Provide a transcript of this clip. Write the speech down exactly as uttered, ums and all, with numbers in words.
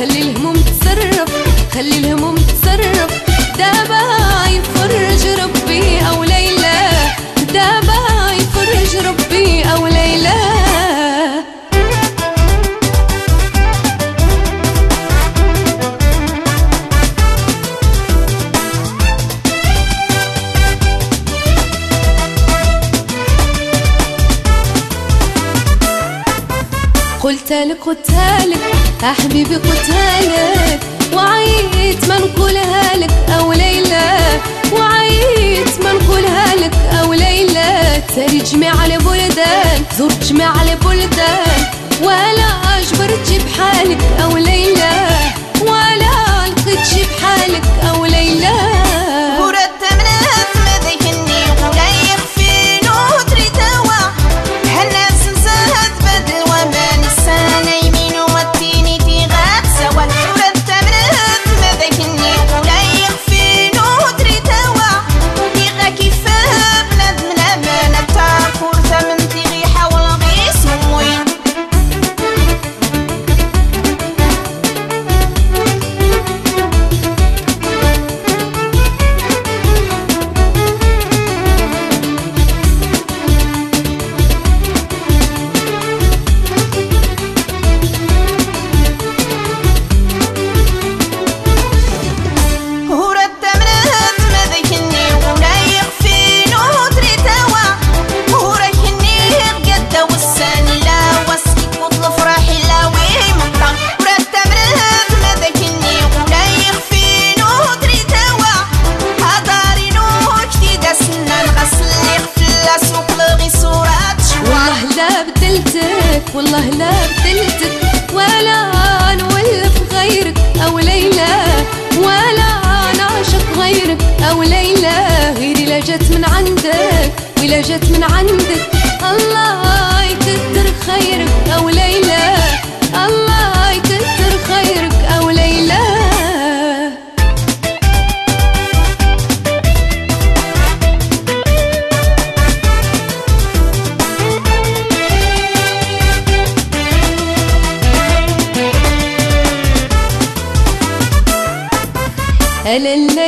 خلي الهموم تصرف، خلي الهموم تصرف، دابا يفرج ربي أو ليلى، دابا يفرج ربي أو ليلى. قلتلك قلتلك يا حبيبي قلتلك، وعيت ما نقولها لك أو ليلى، وعيت ما نقولها لك أو ليلى. تاري جميع البلدان، زرت جميع البلدان، ولا جبرتي بحالك أو ليلى، ولا لقيتشي بحالك أو ليلى. والله لا بدلتك، ولا نولف غيرك أو ليلى، ولا نعشق غيرك أو ليلى. غيري لا جت من عندك ولا جت من عندك، الله يكتر خيرك أو ليلى، الله يكتر خيرك أو ليلى. لا لا